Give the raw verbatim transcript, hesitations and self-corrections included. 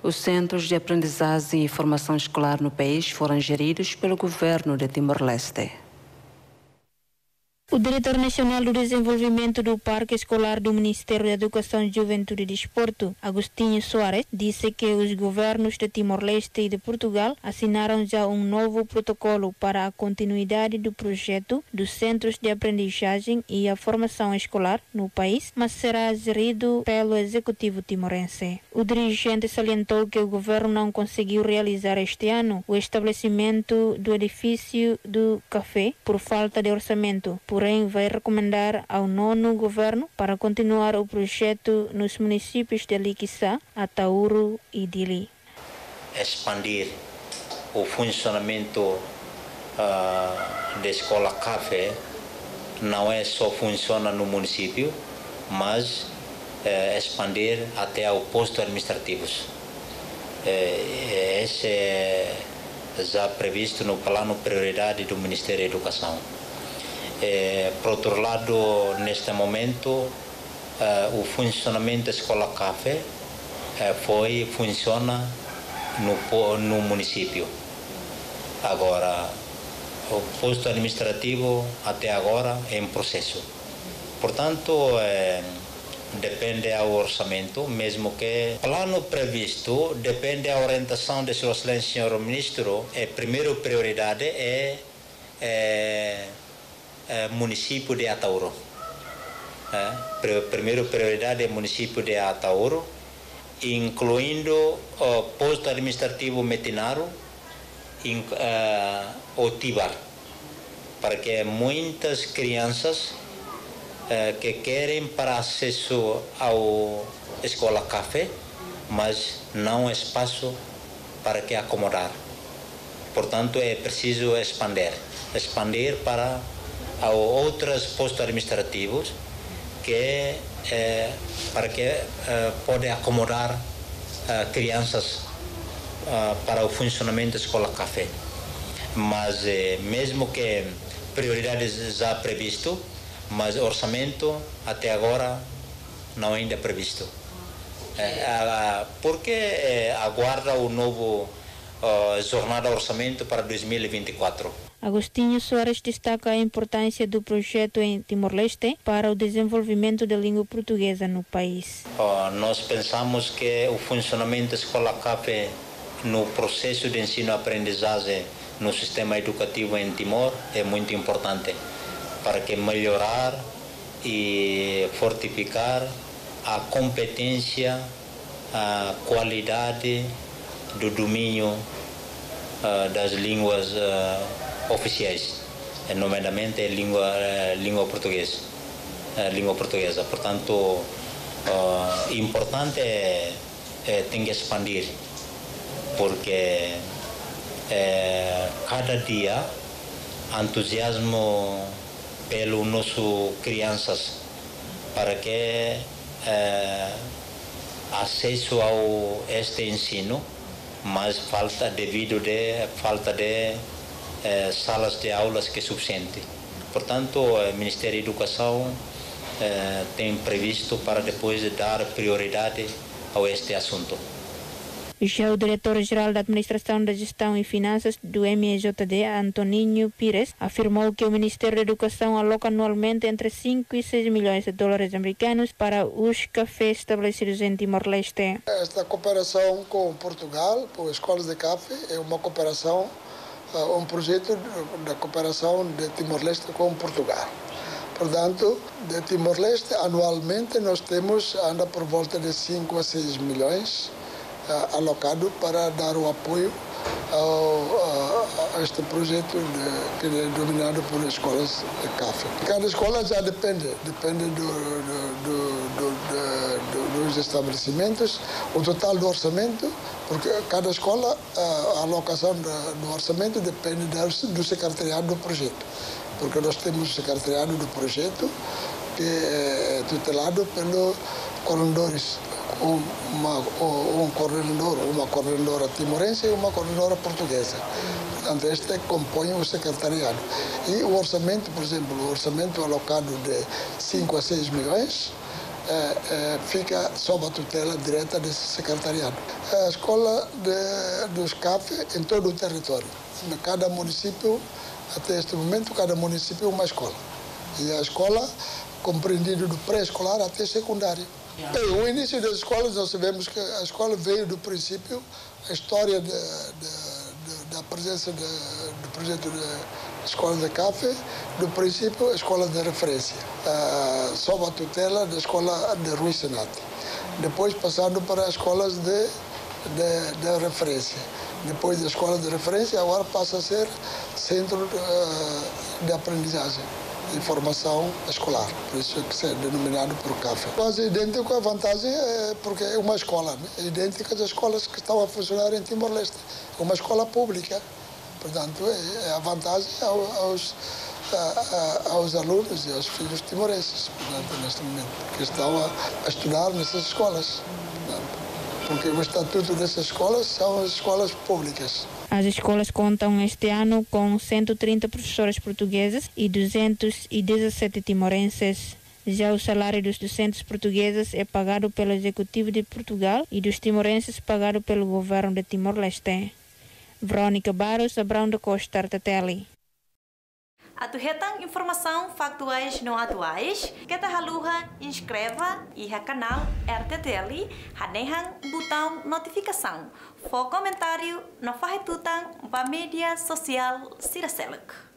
Os centros de aprendizagem e formação escolar no país foram geridos pelo governo de Timor-Leste. O diretor nacional do desenvolvimento do Parque Escolar do Ministério da Educação, Juventude e Desporto, Agostinho Soares, disse que os governos de Timor-Leste e de Portugal assinaram já um novo protocolo para a continuidade do projeto dos centros de aprendizagem e a formação escolar no país, mas será gerido pelo executivo timorense. O dirigente salientou que o governo não conseguiu realizar este ano o estabelecimento do edifício do café por falta de orçamento. Por Porém, vai recomendar ao nono governo para continuar o projeto nos municípios de Liquiçá, Atauro e Dili. Expandir o funcionamento uh, da escola café não é só funciona no município, mas uh, expandir até ao posto administrativos. Uh, esse é já previsto no plano prioridade do Ministério da Educação. É, por outro lado, neste momento, uh, o funcionamento da escola café uh, foi, funciona no, no município. Agora, o posto administrativo até agora é em processo. Portanto, é, depende do orçamento, mesmo que plano previsto, depende da orientação de Sua Excelência, senhor Ministro, a primeira prioridade é, é município de Atauro. É, primeira prioridade é município de Atauro, incluindo o posto administrativo Metinaro e uh, o Tibar, para que muitas crianças uh, que querem para acesso ao escola café, mas não há espaço para que acomodar. Portanto, é preciso expandir, expandir para a outros postos administrativos que é, para que é, pode acomodar é, crianças é, para o funcionamento da escola café. Mas é, mesmo que prioridades já previsto, mas orçamento até agora não ainda previsto. É, porque é, aguarda o novo é, jornada de orçamento para dois mil e vinte e quatro. Agostinho Soares destaca a importância do projeto em Timor-Leste para o desenvolvimento da língua portuguesa no país. Uh, nós pensamos que o funcionamento da escola café no processo de ensino-aprendizagem no sistema educativo em Timor é muito importante para que melhorar e fortificar a competência, a qualidade do domínio uh, das línguas uh, oficiais, nomeadamente a língua, a língua portuguesa, a língua portuguesa. Portanto, uh, importante é, é tem que expandir, porque é, cada dia entusiasmo pelo nosso crianças para que é, acesso ao este ensino, mas falta devido de falta de Eh, salas de aulas que é suficiente. Portanto, o Ministério da Educação eh, tem previsto para depois dar prioridade a este assunto. Já o diretor-geral da Administração da Gestão e Finanças do M E J D, Antoninho Pires, afirmou que o Ministério da Educação aloca anualmente entre cinco e seis milhões de dólares americanos para os cafés estabelecidos em Timor-Leste. Esta cooperação com Portugal, por escolas de café, é uma cooperação um projeto da cooperação de Timor-Leste com Portugal. Portanto, de Timor-Leste, anualmente, nós temos, anda por volta de cinco a seis milhões uh, alocado para dar o apoio ao, a, a este projeto de, que é dominado por escolas de café. Cada escola já depende, depende do, do, do, do, do, dos estabelecimentos, o total do orçamento, porque cada escola, a alocação do orçamento depende do secretariado do projeto. Porque nós temos o secretariado do projeto que é tutelado pelos coordenadores, uma, um coordenador, uma coordenadora timorense e uma coordenadora portuguesa. Portanto, este compõe o secretariado. E o orçamento, por exemplo, o orçamento alocado de cinco a seis milhões, é, é, fica sob a tutela direta desse secretariado. A escola de, dos C A F em todo o território. Em cada município, até este momento, cada município é uma escola. E a escola compreendido do pré-escolar até secundário. Bem, o início das escolas, nós sabemos que a escola veio do princípio, a história de, de, de, da presença de, do projeto da escola da C A F, do princípio a escola de referência, uh, sob a tutela da escola de Rui Senati. Depois passando para as escolas de, de, de referência. Depois da escola de referência, agora passa a ser centro uh, de aprendizagem e formação escolar, por isso é que é denominado por C A F. Quase idêntico, a vantagem é porque é uma escola, né? É idêntica às escolas que estão a funcionar em Timor-Leste. É uma escola pública, portanto, é a vantagem aos, a, a, aos alunos e aos filhos timorenses, portanto, neste momento, que estão a, a estudar nessas escolas. Portanto, porque o estatuto dessas escolas são as escolas públicas. As escolas contam este ano com cento e trinta professores portugueses e duzentos e dezessete timorenses. Já o salário dos docentes portugueses é pagado pelo Executivo de Portugal e dos timorenses pagado pelo governo de Timor-Leste. Verónica Barros, Abrão da Costa, Artateli. Atuhetan informação factuais não atuais, que ta haluha inscreva e o canal R T T L, hanehan botão notificação. For comentário, não farretutan para mídia social Siraseluk.